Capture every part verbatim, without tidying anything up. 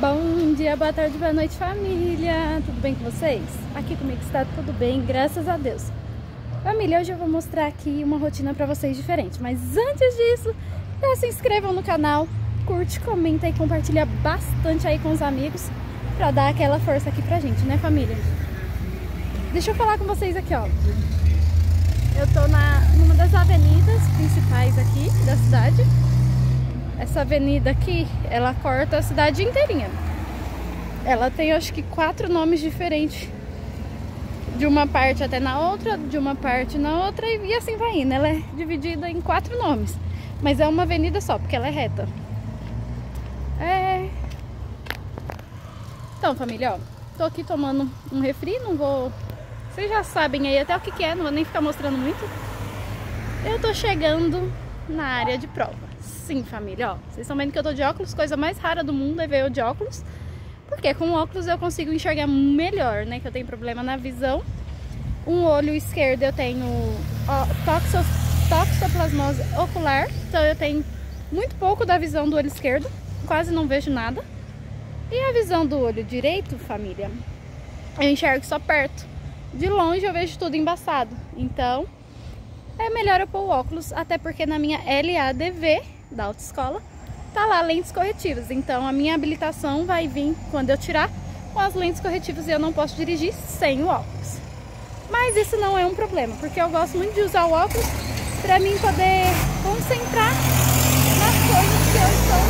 Bom dia, boa tarde, boa noite, família! Tudo bem com vocês? Aqui comigo está tudo bem, graças a Deus. Família, hoje eu vou mostrar aqui uma rotina pra vocês diferente. Mas antes disso, já se inscrevam no canal, curte, comenta e compartilha bastante aí com os amigos pra dar aquela força aqui pra gente, né, família? Deixa eu falar com vocês aqui, ó. Eu tô na, numa das avenidas principais aqui da cidade. Essa avenida aqui, ela corta a cidade inteirinha. Ela tem, acho que, quatro nomes diferentes. De uma parte até na outra, de uma parte na outra e assim vai indo. Ela é dividida em quatro nomes. Mas é uma avenida só, porque ela é reta. É... Então, família, ó. Tô aqui tomando um refri, não vou... Vocês já sabem aí até o que que é, não vou nem ficar mostrando muito. Eu tô chegando na área de prova. Sim, família, ó. Vocês estão vendo que eu tô de óculos, coisa mais rara do mundo é ver eu de óculos. Porque com óculos eu consigo enxergar melhor, né? Que eu tenho problema na visão. Um olho esquerdo eu tenho ó, toxo, toxoplasmose ocular. Então eu tenho muito pouco da visão do olho esquerdo. Quase não vejo nada. E a visão do olho direito, família, eu enxergo só perto. De longe eu vejo tudo embaçado. Então é melhor eu pôr o óculos. Até porque na minha L A D V da autoescola tá lá lentes corretivas, então a minha habilitação vai vir quando eu tirar com as lentes corretivas e eu não posso dirigir sem o óculos. Mas isso não é um problema, porque eu gosto muito de usar o óculos para mim poder concentrar nas coisas que eu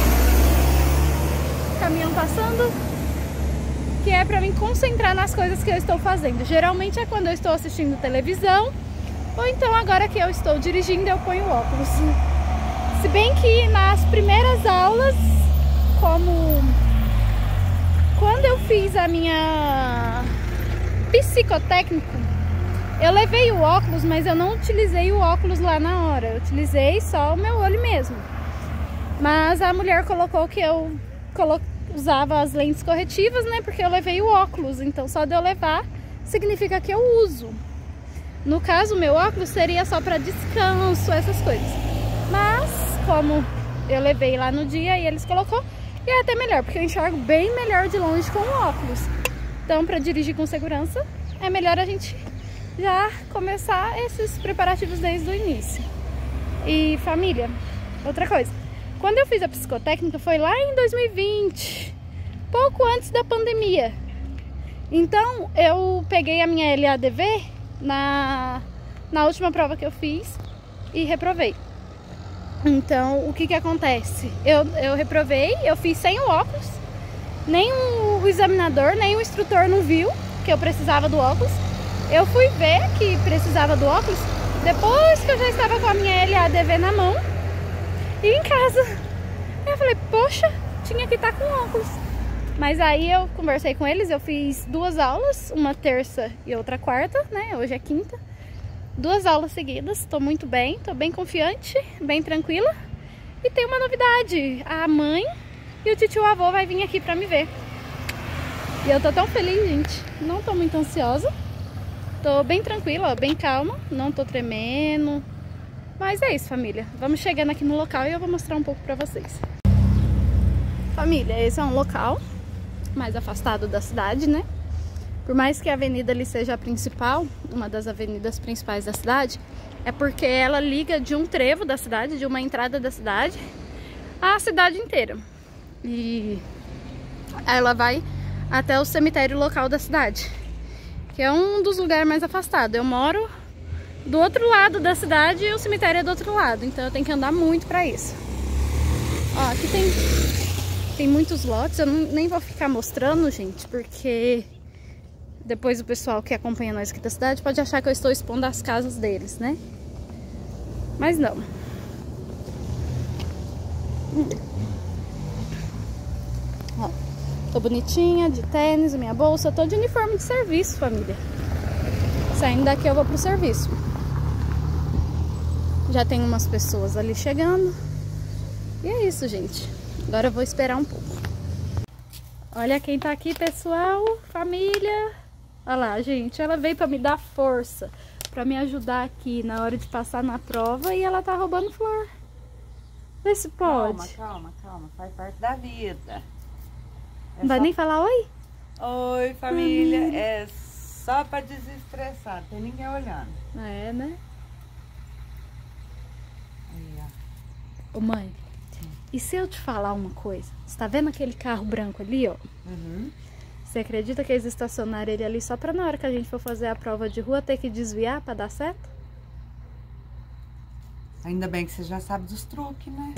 estou... Caminhão passando, que é para mim concentrar nas coisas que eu estou fazendo. Geralmente é quando eu estou assistindo televisão, ou então agora que eu estou dirigindo eu ponho o óculos. Se bem que nas primeiras aulas, como quando eu fiz a minha psicotécnico, eu levei o óculos, mas eu não utilizei o óculos lá na hora. Eu utilizei só o meu olho mesmo. Mas a mulher colocou que eu colo... usava as lentes corretivas, né? Porque eu levei o óculos. Então só de eu levar significa que eu uso. No caso, o meu óculos seria só para descanso, essas coisas. Mas como eu levei lá no dia e eles colocou, e é até melhor, porque eu enxergo bem melhor de longe com o óculos. Então, para dirigir com segurança, é melhor a gente já começar esses preparativos desde o início. E família, outra coisa, quando eu fiz a psicotécnica foi lá em dois mil e vinte, pouco antes da pandemia. Então, eu peguei a minha L A D V na, na última prova que eu fiz e reprovei. Então, o que que acontece? Eu, eu reprovei, eu fiz sem o óculos, nem o, o examinador, nem o instrutor não viu que eu precisava do óculos. Eu fui ver que precisava do óculos depois que eu já estava com a minha L A D V na mão e em casa. Eu falei, poxa, tinha que estar com óculos. Mas aí eu conversei com eles, eu fiz duas aulas, uma terça e outra quarta, né? Hoje é quinta. Duas aulas seguidas, tô muito bem, tô bem confiante, bem tranquila. E tem uma novidade, a mãe e o tio avô vai vir aqui pra me ver. E eu tô tão feliz, gente, não tô muito ansiosa. Tô bem tranquila, bem calma, não tô tremendo. Mas é isso, família, vamos chegando aqui no local e eu vou mostrar um pouco pra vocês. Família, esse é um local mais afastado da cidade, né? Por mais que a avenida ali seja a principal, uma das avenidas principais da cidade, é porque ela liga de um trevo da cidade, de uma entrada da cidade, à cidade inteira. E ela vai até o cemitério local da cidade, que é um dos lugares mais afastados. Eu moro do outro lado da cidade e o cemitério é do outro lado, então eu tenho que andar muito pra isso. Ó, aqui tem, tem muitos lotes, eu não, nem vou ficar mostrando, gente, porque... depois o pessoal que acompanha nós aqui da cidade pode achar que eu estou expondo as casas deles, né? Mas não. Hum. Ó, tô bonitinha, de tênis, minha bolsa. Tô de uniforme de serviço, família. Saindo daqui eu vou pro serviço. Já tem umas pessoas ali chegando. E é isso, gente. Agora eu vou esperar um pouco. Olha quem tá aqui, pessoal. Família. Olha lá, gente, ela veio pra me dar força, pra me ajudar aqui na hora de passar na prova e ela tá roubando flor. Vê se pode. Calma, calma, calma, faz parte da vida. Não vai só... nem falar oi? Oi, família. Hum. É só pra desestressar, não tem ninguém olhando. É, né? Aí, ó. Ô, mãe, sim. E se eu te falar uma coisa? Você tá vendo aquele carro branco ali, ó? Uhum. Você acredita que eles estacionaram ele ali só pra na hora que a gente for fazer a prova de rua ter que desviar pra dar certo? Ainda bem que você já sabe dos truques, né?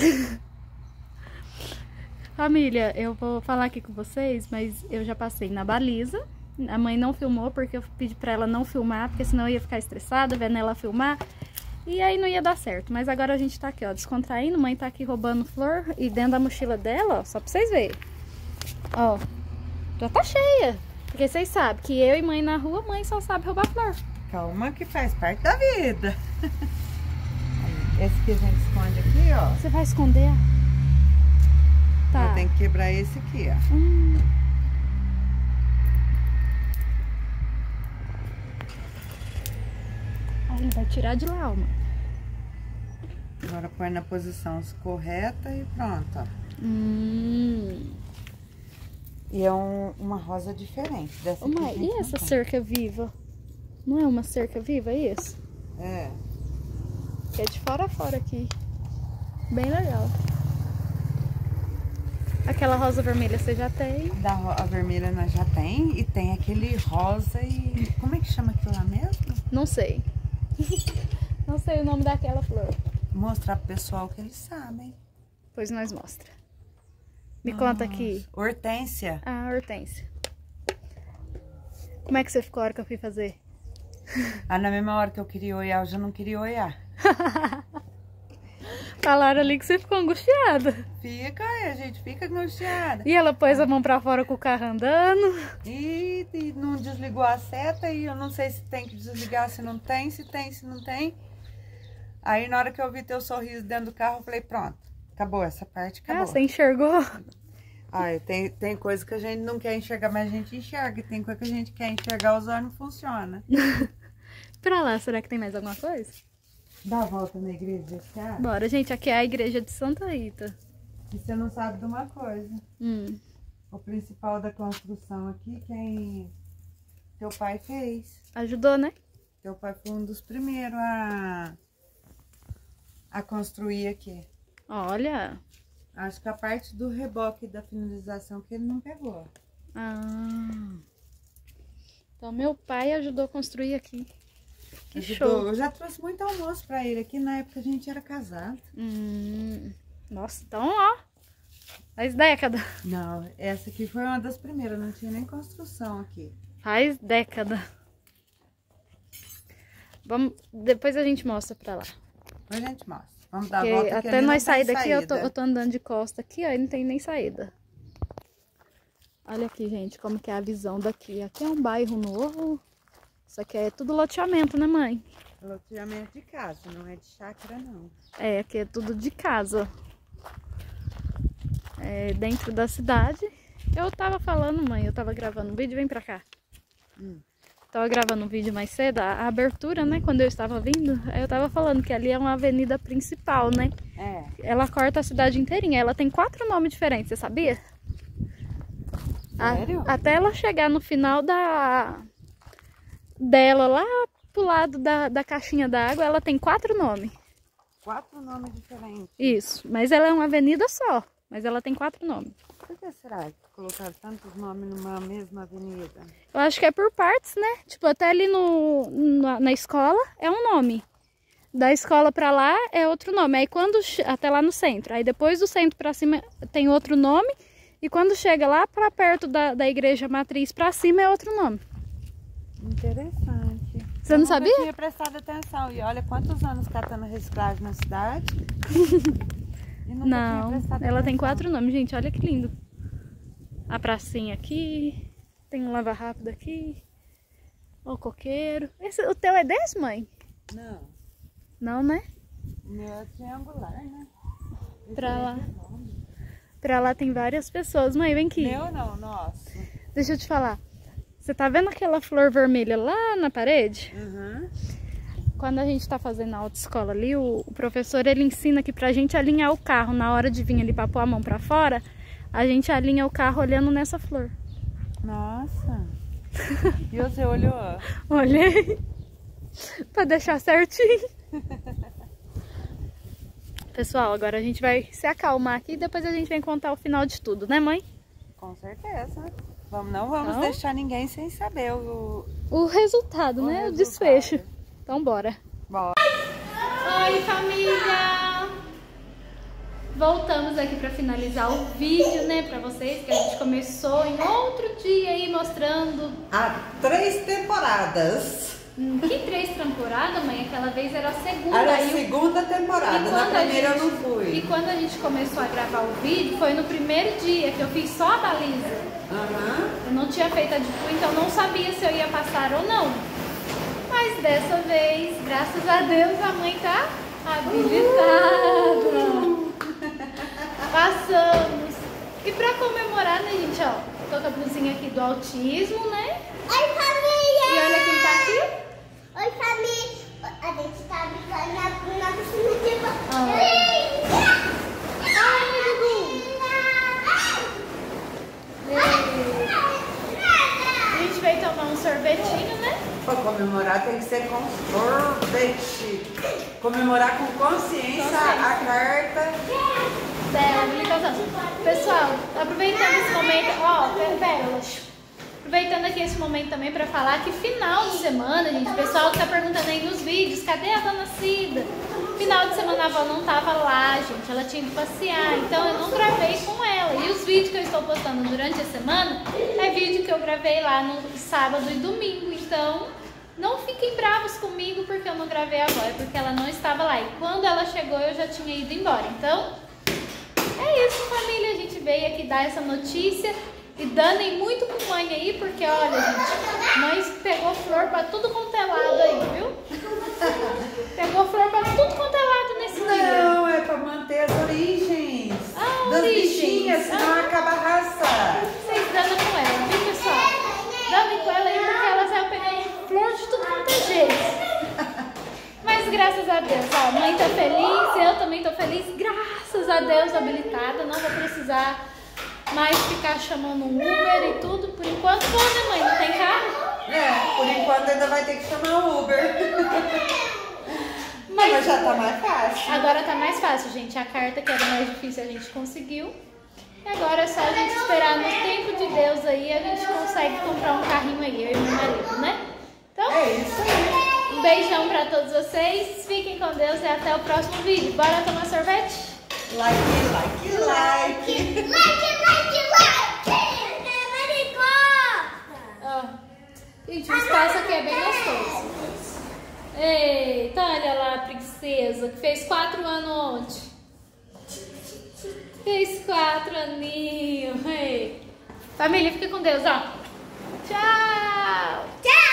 Família, eu vou falar aqui com vocês, mas eu já passei na baliza. A mãe não filmou porque eu pedi pra ela não filmar, porque senão eu ia ficar estressada vendo ela filmar. E aí não ia dar certo. Mas agora a gente tá aqui, ó, descontraindo. Mãe tá aqui roubando flor e dentro da mochila dela, ó, só pra vocês verem. Ó, já tá cheia. Porque vocês sabem que eu e mãe na rua, mãe só sabe roubar flor. Calma que faz parte da vida. Esse que a gente esconde aqui, ó. Você vai esconder? Tá. Eu tenho que quebrar esse aqui, ó. Hum. Aí ele vai tirar de lá, ó. Agora põe na posição correta e pronto, ó. Hum. E é um, uma rosa diferente dessa. Ô, mãe, e essa cerca viva? Não é uma cerca viva, é isso? É. Que é de fora a fora aqui. Bem legal. Aquela rosa vermelha você já tem? Da a vermelha nós já tem. E tem aquele rosa e... Como é que chama aquilo lá mesmo? Não sei. Não sei o nome daquela flor. Mostrar pro pessoal que eles sabem. Pois nós mostra. Me Nossa. Conta aqui. Hortência. Ah, hortência. Como é que você ficou a hora que eu fui fazer? Ah, na mesma hora que eu queria olhar, eu já não queria olhar. Falaram ali que você ficou angustiada. Fica, a gente fica angustiada. E ela pôs a mão pra fora com o carro andando. E, e não desligou a seta e eu não sei se tem que desligar, se não tem, se tem, se não tem. Aí na hora que eu vi teu sorriso dentro do carro, eu falei, pronto, acabou essa parte, acabou. Ah, você enxergou? Ah, tem, tem coisa que a gente não quer enxergar, mas a gente enxerga. E tem coisa que a gente quer enxergar, os olhos não funcionam. Pra lá, será que tem mais alguma coisa? Dá a volta na igreja, cara. Bora, gente, aqui é a igreja de Santa Rita. E você não sabe de uma coisa. Hum. O principal da construção aqui, quem teu pai fez. Ajudou, né? Teu pai foi um dos primeiros a, a construir aqui. Olha. Acho que a parte do reboque da finalização que ele não pegou. Ah. Então meu pai ajudou a construir aqui. Que ajudou. show. Eu já trouxe muito almoço pra ele aqui, na época a gente era casado. Hum. Nossa, então ó. Faz década. Não, essa aqui foi uma das primeiras, não tinha nem construção aqui. Faz década. Vamos, depois a gente mostra pra lá. Depois a gente mostra. Vamos dar a Porque volta que até ali nós não sair tem daqui, eu saída. tô, eu tô andando de costa aqui, ó, e não tem nem saída. Olha aqui, gente, como que é a visão daqui. Aqui é um bairro novo. Isso aqui é tudo loteamento, né, mãe? Loteamento de casa, não é de chácara, não. É, aqui é tudo de casa. É, dentro da cidade. Eu tava falando, mãe, eu tava gravando um vídeo, vem pra cá. Hum. Tava gravando um vídeo mais cedo, a, a abertura, né, quando eu estava vindo, eu tava falando que ali é uma avenida principal, né? É. Ela corta a cidade inteirinha, ela tem quatro nomes diferentes, você sabia? Sério? A, até ela chegar no final da dela, lá pro lado da, da caixinha d'água, ela tem quatro nomes. Quatro nomes diferentes. Isso, mas ela é uma avenida só, mas ela tem quatro nomes. Por que será que colocaram tantos nomes numa mesma avenida? Eu acho que é por partes, né? Tipo, até ali no, na, na escola é um nome. Da escola pra lá é outro nome. Aí quando... Até lá no centro. Aí depois do centro pra cima tem outro nome. E quando chega lá pra perto da, da igreja matriz pra cima é outro nome. Interessante. Você não sabia? Eu tinha prestado atenção. E olha quantos anos catando reciclagem na cidade. E nunca Não, tinha prestado ela atenção. tem quatro nomes, gente. Olha que lindo. A pracinha aqui. Tem um lava rápido aqui. O coqueiro. Esse, o teu é desse, mãe? Não. Não, né? O meu é triangular, né? Esse Pra aí lá. é redondo. Pra lá tem várias pessoas. Mãe, vem aqui. Meu não, nossa. Deixa eu te falar. Você tá vendo aquela flor vermelha lá na parede? Uhum. Quando a gente tá fazendo a autoescola ali, o, o professor ele ensina aqui pra gente alinhar o carro na hora de vir ali pra pôr a mão pra fora. a gente alinha o carro olhando nessa flor. Nossa. E você olhou? Olhei. Pra deixar certinho. Pessoal, agora a gente vai se acalmar aqui e depois a gente vem contar o final de tudo, né, mãe? Com certeza. Vamos, não vamos então, deixar ninguém sem saber o... O resultado, o né? Resultado. O desfecho. Então, bora. Bora. Oi, família! Voltamos aqui para finalizar o vídeo, né, para vocês, que a gente começou em outro dia aí mostrando... Há três temporadas. Hum, que três temporadas, mãe? Aquela vez era a segunda. Era a aí segunda eu... temporada, na primeira gente... eu não fui. E quando a gente começou a gravar o vídeo, foi no primeiro dia que eu fiz só a baliza. Uhum. Eu não tinha feito a de tu, então não sabia se eu ia passar ou não. Mas dessa vez, graças a Deus, a mãe tá habilitada. Uhum. Passamos. E pra comemorar, né, gente, ó, tô com a blusinha aqui do autismo, né? Oi, família! E olha quem tá aqui. Oi, família! A gente tá brincando na, na piscina de bola. Ah. Ai, Dudu! A gente veio tomar um sorvetinho, né? Pra comemorar tem que ser com sorvete. Comemorar com consciência, consciência. A carta. Pessoal, aproveitando esse momento, ó, pérolas. Aproveitando aqui esse momento também para falar que final de semana, gente, o pessoal que tá perguntando aí nos vídeos, cadê a dona Cida? Final de semana a avó não tava lá, gente, ela tinha que passear, então eu não gravei com ela. E os vídeos que eu estou postando durante a semana é vídeo que eu gravei lá no sábado e domingo, então não fiquem bravos comigo porque eu não gravei a avó, é porque ela não estava lá. E quando ela chegou eu já tinha ido embora, então é isso, família, a gente veio aqui dar essa notícia. E danem muito com mãe aí, porque olha, gente, mãe pegou flor pra tudo quanto é lado aí, viu? Pegou flor pra tudo quanto é lado nesse dia. Não, é pra manter as origens ah, das origens. bichinhas, senão ah. acaba a raça. Vocês danam com ela, viu, pessoal? Danem com ela aí, porque ela saiu pegando flor de tudo quanto é jeito. Mas graças a Deus, ó, a mãe tá feliz, eu também tô feliz, graças a Deus, habilitada, não vou precisar mais ficar chamando um Uber e tudo. Por enquanto, pô, né, mãe? Não tem carro? É, por enquanto ainda vai ter que chamar o Uber. Mas, Mas já tá mais fácil. Agora tá mais fácil, gente. A carta que era mais difícil a gente conseguiu. E agora é só a gente esperar no tempo de Deus aí, a gente consegue comprar um carrinho aí, eu e meu marido, né? Então, é isso aí. Um beijão pra todos vocês. Fiquem com Deus e até o próximo vídeo. Bora tomar sorvete? Like, like, like. Like, like, like. Ó, gente, o espaço aqui é bem gostoso. Eita, olha lá a princesa que fez quatro anos ontem. Fez quatro aninhos. Ei. Família, fica com Deus, ó. Tchau. Tchau.